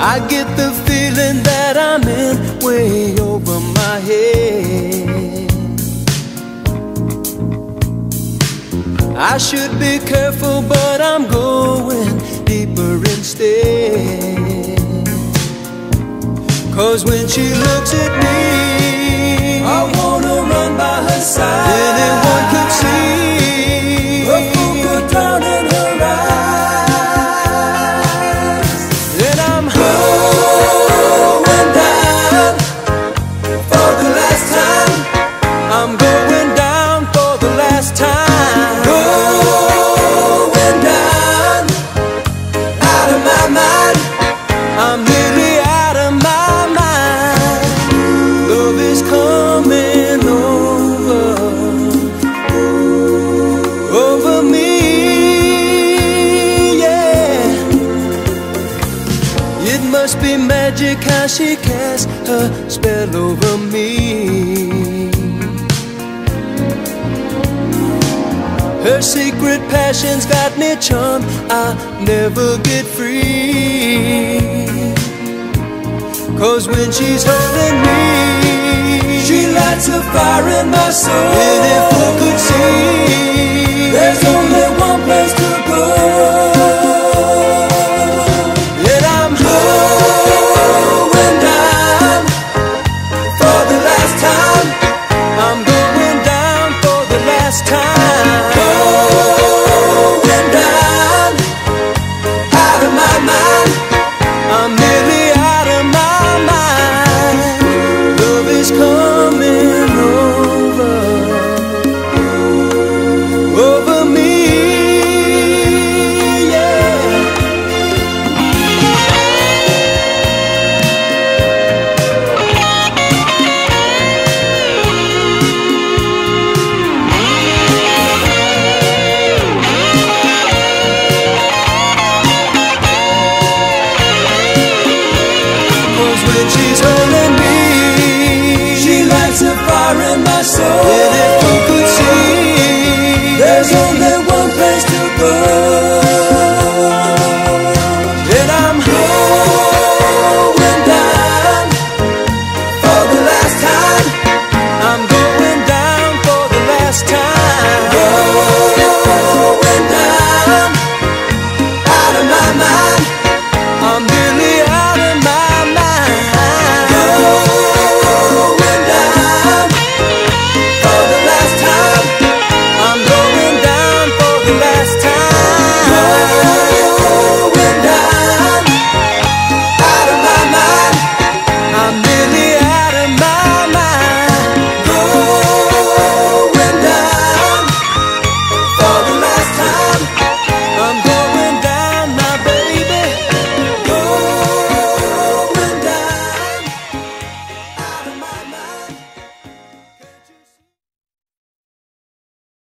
I get the feeling that I'm in way over my head. I should be careful, but I'm going deeper instead. 'Cause when she looks at me, I wanna run by her side. Anyone could see a fool could drown in her eyes. And I'm going down for the last time. I'm going down for the last time. Going down out of my mind. I'm really out of my mind. Love is coming over me, yeah. It must be magic how she casts her spell over me. Her secret passion's got me charmed, I'll never get free. 'Cause when she's holding me, she lights a fire in my soul. And if I could see